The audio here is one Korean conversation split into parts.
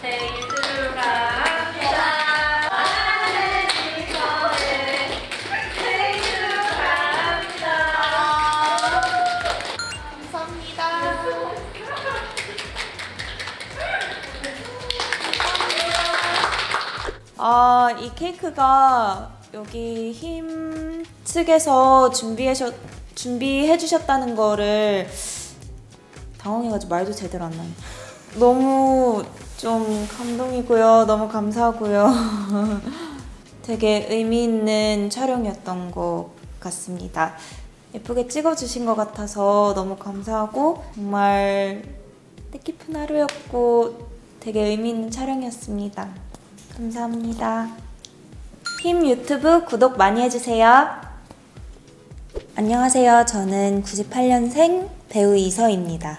생일 축하합니다. 사랑하는 이모네 생일 축하합니다. 감사합니다. 이 케이크가 여기 힘 측에서 준비해 주셨다는 거를 당황해가지고 말도 제대로 안 나네. 너무 좀 감동이고요. 너무 감사하고요. 되게 의미 있는 촬영이었던 것 같습니다. 예쁘게 찍어주신 것 같아서 너무 감사하고 정말 뜻깊은 하루였고 되게 의미 있는 촬영이었습니다. 감사합니다. 힘 유튜브 구독 많이 해주세요. 안녕하세요. 저는 98년생 배우 이서입니다.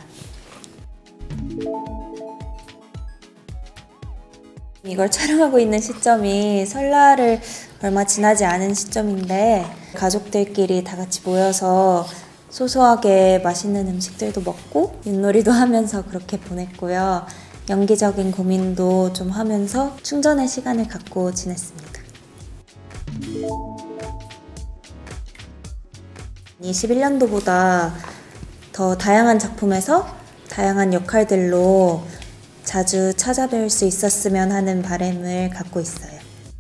이걸 촬영하고 있는 시점이 설날을 얼마 지나지 않은 시점인데 가족들끼리 다 같이 모여서 소소하게 맛있는 음식들도 먹고 윷놀이도 하면서 그렇게 보냈고요. 연기적인 고민도 좀 하면서 충전의 시간을 갖고 지냈습니다. 21년도보다 더 다양한 작품에서 다양한 역할들로 자주 찾아뵐 수 있었으면 하는 바람을 갖고 있어요.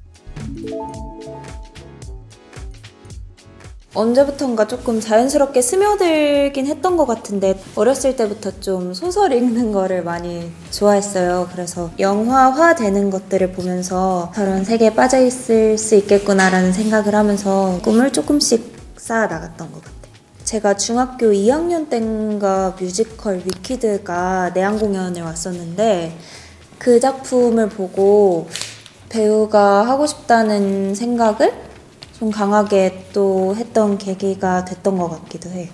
언제부턴가 조금 자연스럽게 스며들긴 했던 것 같은데 어렸을 때부터 좀 소설 읽는 거를 많이 좋아했어요. 그래서 영화화 되는 것들을 보면서 저런 세계에 빠져있을 수 있겠구나라는 생각을 하면서 꿈을 조금씩 쌓아 나갔던 것 같아요. 제가 중학교 2학년 때인가 뮤지컬 위키드가 내한 공연을 왔었는데 그 작품을 보고 배우가 하고 싶다는 생각을 좀 강하게 또 했던 계기가 됐던 것 같기도 해요.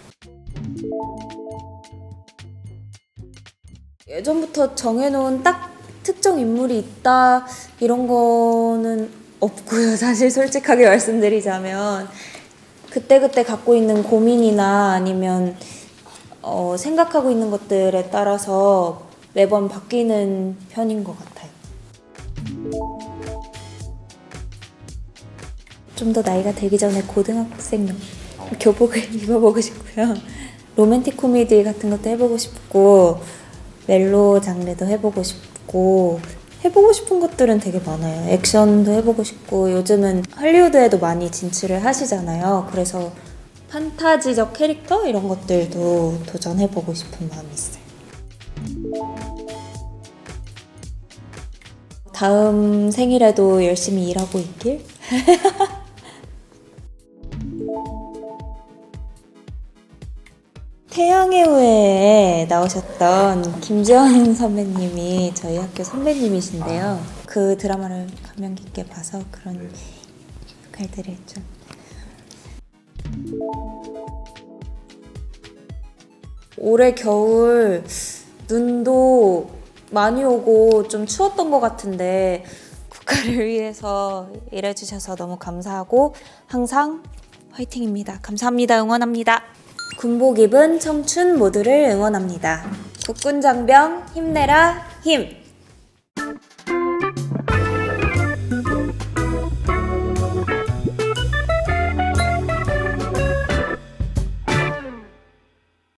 예전부터 정해놓은 딱 특정 인물이 있다 이런 거는 없고요. 사실 솔직하게 말씀드리자면 그때그때 갖고 있는 고민이나 아니면 생각하고 있는 것들에 따라서 매번 바뀌는 편인 것 같아요. 좀 더 나이가 들기 전에 고등학생 교복을 입어보고 싶고요. 로맨틱 코미디 같은 것도 해보고 싶고 멜로 장르도 해보고 싶고 해보고 싶은 것들은 되게 많아요. 액션도 해보고 싶고 요즘은 할리우드에도 많이 진출을 하시잖아요. 그래서 판타지적 캐릭터 이런 것들도 도전해보고 싶은 마음이 있어요. 다음 생일에도 열심히 일하고 있길? 태양의 후예에 나오셨던 김지원 선배님이 저희 학교 선배님이신데요. 그 드라마를 감명 깊게 봐서 그런 역할들을 했죠. 올해 겨울 눈도 많이 오고 좀 추웠던 것 같은데 국가를 위해서 일해주셔서 너무 감사하고 항상 화이팅입니다. 감사합니다. 응원합니다. 군복 입은 청춘 모두를 응원합니다. 국군장병 힘내라 힘!